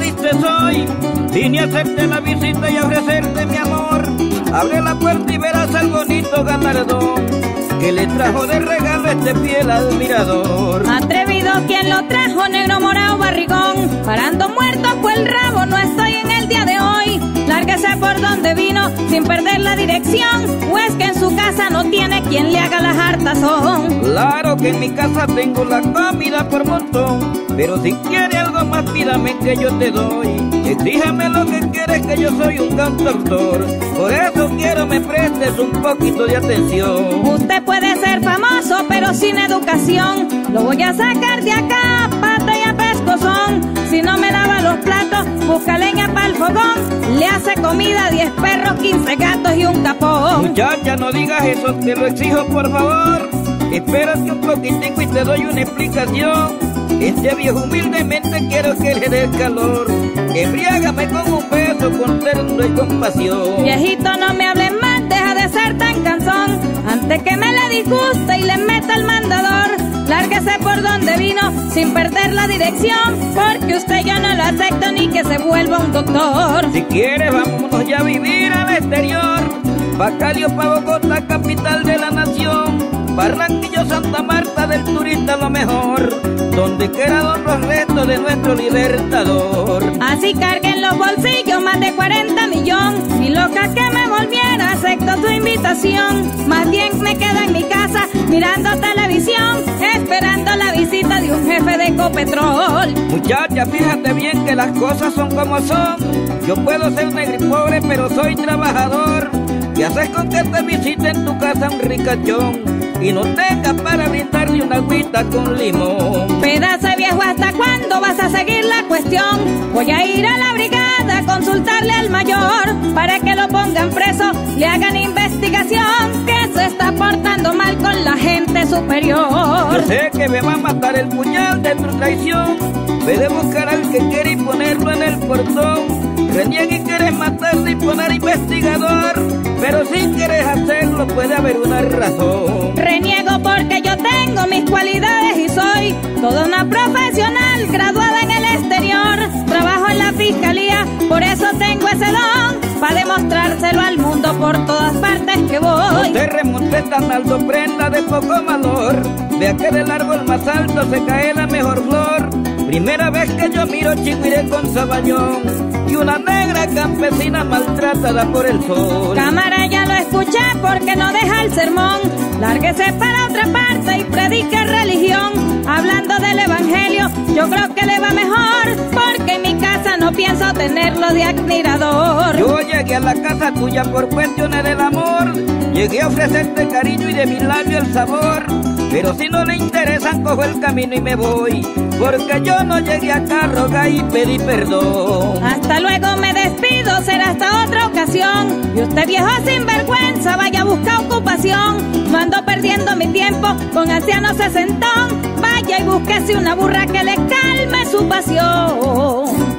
triste soy, vine a hacerte la visita y a ofrecerte mi amor. Abre la puerta y verás al bonito galardón que le trajo de regalo este fiel admirador. Atrevido quien lo trajo, negro morado barrigón, parando muerto fue el rabo, no estoy en el día de hoy. Lárguese por donde vino sin perder la dirección, o es que en su casa no tiene quien le haga las hartazón. Claro que en mi casa tengo la comida por montón, pero si quiere algo más pídame que yo te doy. Exíjame lo que quieres, que yo soy un cantautor, por eso quiero me prestes un poquito de atención. Usted puede ser famoso pero sin educación, lo voy a sacar de acá, pata y a pescozón. Si no me lava los platos, busca leña para el fogón, le hace comida a 10 perros, 15 gatos y un capón. Muchacha, no digas eso, te lo exijo por favor. Espérate un poquitico y te doy una explicación. Este viejo humildemente quiero que le dé calor, embriágame con un beso, con ternura y compasión. Viejito, no me hables más, deja de ser tan cansón, antes que me le disguste y le meta el mandador. Lárguese por donde vino sin perder la dirección, porque usted yo no lo acepto ni que se vuelva un doctor. Si quieres vámonos ya a vivir al exterior, pa' Cali o pa' Bogotá, capital de la nación, Barranquillo, Santa Marta, del turista lo mejor, donde quedaron los restos de nuestro libertador. Así carguen los bolsillos más de 40 millones, y loca que me volviera, acepto tu invitación. Más bien me quedo en mi casa mirando televisión, esperando la visita de un jefe de Ecopetrol. Muchacha, fíjate bien que las cosas son como son. Yo puedo ser negro y pobre, pero soy trabajador. ¿Qué haces con que te visite en tu casa un ricachón y no tengas para brindarle una agüita con limón? Pedazo de viejo, ¿hasta cuándo vas a seguir la cuestión? Voy a ir a la brigada a consultarle al mayor para que lo pongan preso, le hagan investigación, que se está portando mal con la gente superior. Yo sé que me va a matar el puñal de tu traición, ve de buscar al que quiere y ponerlo en el portón. Reniega y quieres matarse y poner investigador, pero si quieres hacerlo puede haber una razón. Reniego porque yo tengo mis cualidades y soy toda una profesional graduada en el exterior. Trabajo en la fiscalía, por eso tengo ese don, para demostrárselo al mundo por todas partes que voy. No te remontes tan alto, prenda de poco valor, vea que del árbol más alto se cae la mejor flor. Primera vez que yo miro Chigüire con Sabañón y una negra campesina maltratada por el sol. Cámara, ya lo escuché porque no deja el sermón. Lárguese para otra parte y predique religión. Hablando del evangelio, yo creo que le va mejor, porque en mi casa no pienso tenerlo de admirador. Yo llegué a la casa tuya por cuestiones del amor, llegué a ofrecerte cariño y de mi labio el sabor, pero si no le interesan cojo el camino y me voy, porque yo no llegué acá a rogar y pedí perdón. Hasta luego, me despido, será hasta otra ocasión. Y usted viejo sinvergüenza, vaya a buscar ocupación. No ando perdiendo mi tiempo con anciano sesentón, vaya y búsquese una burra que le calme su pasión.